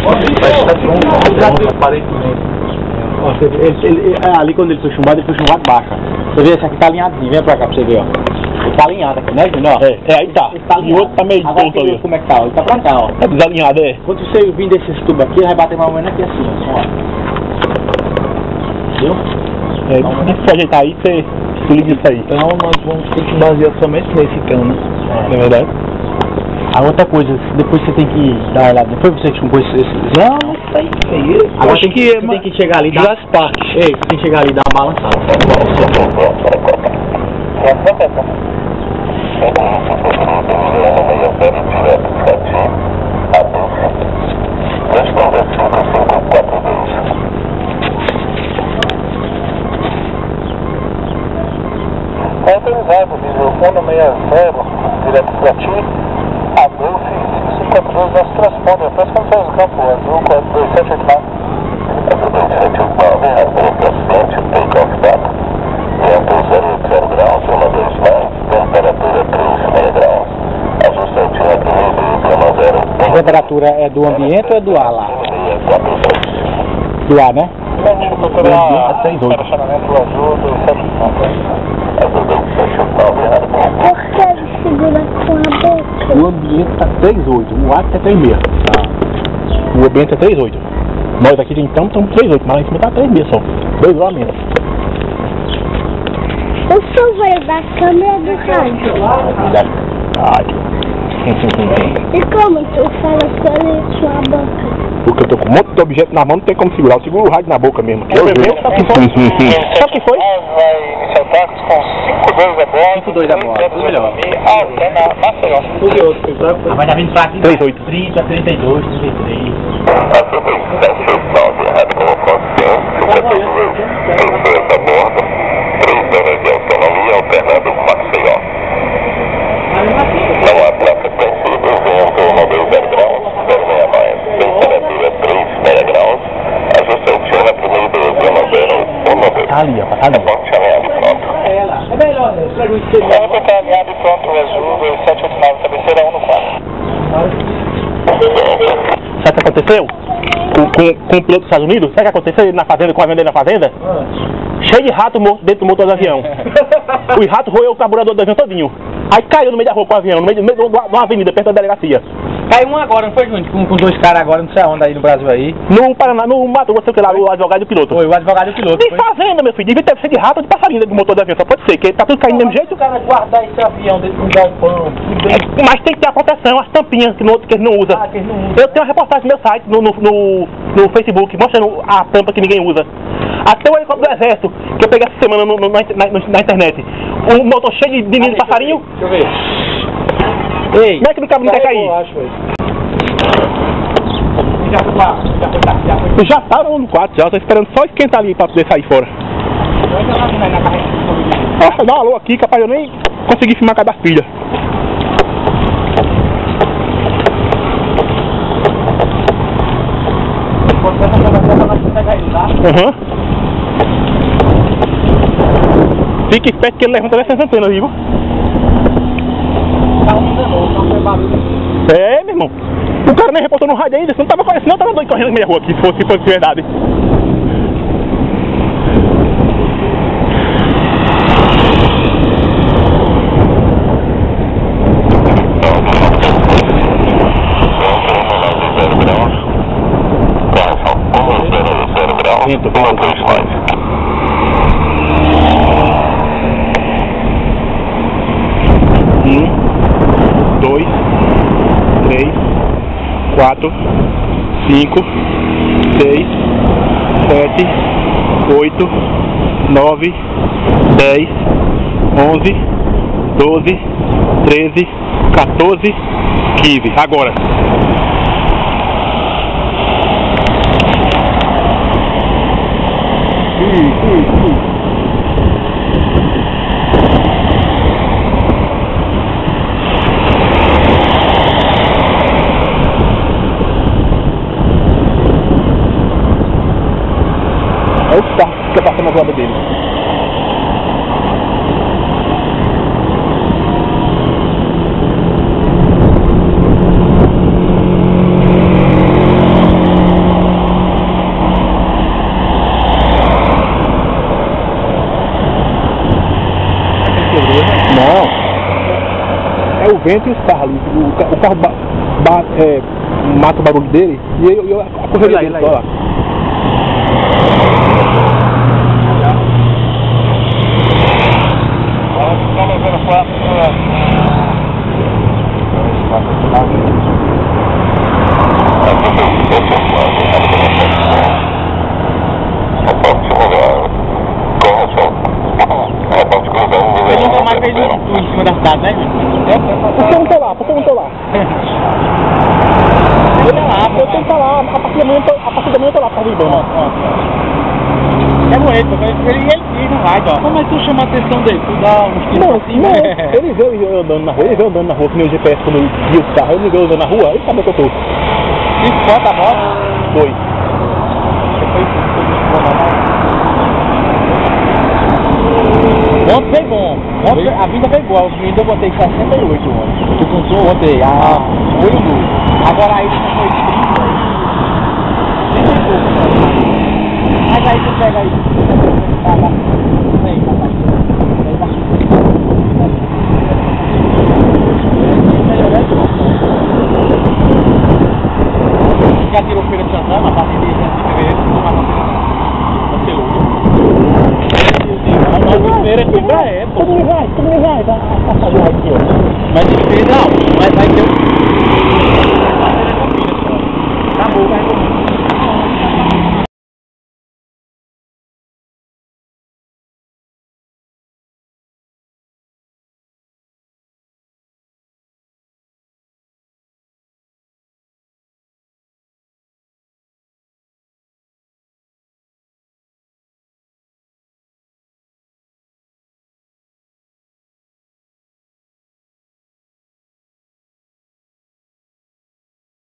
Mas tá pronto, aparentemente. Ali quando ele foi chumbado baixa. Você vê, esse aqui tá alinhadinho, vem pra cá pra você ver, ó. Ele tá alinhado aqui, né, Júnior? Aí tá. Tá E o outro tá meio tonto ali. Como é que tá? Ele tá pra cá, ó. Tá desalinhado, Quando você vir desses tubos aqui, ele vai bater mais ou menos aqui assim, ó. Viu? Se ajeitar aí, você liga isso aí. Então nós vamos ter que basear somente nesse cano, né? É verdade? A outra coisa, depois você tem que dar uma olhada. Depois você que chumbou esse... Não, tá aí. Agora tem que chegar ali e dar... Jurassic Park. Ei, você tem que chegar ali e dar uma balançada. É autorizado, microfone 60, direto pra ti, Adolfo 514, nós transpondemos, parece que não faz o campo azul, 2789. 2789, Adolfo acidente, take-off data, vento 080 graus, 12 mais, temperatura 3,5 graus, ajuste altímetro 1,0. A temperatura é do ambiente ou é do ar lá? Do ar, né? Até 38. Estacionamento azul 279. Por que ele segura com a boca? O ambiente tá 3,8, o ar tá 3,6. O ambiente é 3,8. Nós aqui então estamos 3,8, mas lá em cima tá 3,6 só. 2 graus a menos. O chuveiro da câmera do rádio. Rádio. E como tu fala com ele com a boca? Porque eu tô com um monte de objeto na mão, não tem como segurar. Eu seguro o rádio na boca mesmo. Eu vejo, sabe o que foi? Sabe o que foi? Vai iniciar o táxi com 5-2 a bordo. 5-2 a bordo, tudo melhor. Até na Maceió. Tudo e outro. Vai dar vindo pra aqui. 3,8. 30, 32, 33. Alternando Maceió. Não há placa sensível, vento 90 graus, 069, temperatura 3,6 graus, ajuste altímetro 1290. Tá ali, ó, tá ali. Ponte alinhado e pronto. É melhor, né? Ponte alinhado e pronto, azul 2789, cabeceira 1 no 4. Sabe o que aconteceu? Com o piloto dos Estados Unidos? Sabe o que aconteceu na fazenda, com a venda na fazenda? Cheio de rato morto dentro do motor do avião. Os ratos roeu o carburador do avião todinho. Aí caiu no meio da rua com o avião, no meio de uma avenida, perto da delegacia. Caiu um agora, não foi, Júnior? Com 2 caras agora, não sei aonde aí no Brasil aí. No Paraná, no Mato Grosso, sei que lá, o advogado e o piloto. Foi, o advogado e o piloto. De fazenda, meu filho, devia ter sido de rato ou de passarinho dentro do motor do avião, só pode ser, que tá tudo caindo do mesmo jeito. O cara guardar esse avião dentro do galpão. Mas tem que ter a proteção, as tampinhas que eles não usam. Ah, que eles não usam. Eu tenho uma reportagem no meu site, no Facebook, mostrando a tampa que ninguém usa. Até o helicóptero do exército, que eu peguei essa semana na internet. Um motor cheio de ninho de passarinho. Deixa eu ver. Ei, Como é que no cabo não quer cair? Já estavam no quarto, já tô esperando só esquentar ali pra poder sair fora. Nossa, dá um alô aqui, capaz eu nem consegui filmar cada filha. Fique esperto que ele levanta dessas antenas, viu? É, meu irmão. O cara nem reportou no rádio ainda, você não tava conhecendo, eu tava doido correndo na minha rua aqui, se fosse verdade. Vento, Um, dois, três, 4, 5, 6, 7, 8, 9, 10, 11, 12, 13, 14, 15. Agora. Opa, fica passando a roda dele. é o vento e os carros ali. O carro mata o barulho dele e eu a correria dele só lá. Ele nunca mais fez em cima da cidade, né? Por que eu não tô lá? Por que eu não tô lá? Eu tenho que estar lá, a partir da manhã eu tô lá pra Ibama. É bonito, ele não vai, ó. Como é que tu chama a atenção dele? Tu dá uns tiros pra cima? Não, ele vê eu andando na rua, que nem o GPS quando eu vi o carro, ele vê eu andando na rua, ele sabe onde eu tô. Isso, bota a moto? Foi. Ontem foi bom. Ontem a vida foi boa. O menino eu botei 68 ontem. Tu contou ontem? Foi no. Agora aí você foi 30 e pouco. Mas aí tu pega aí.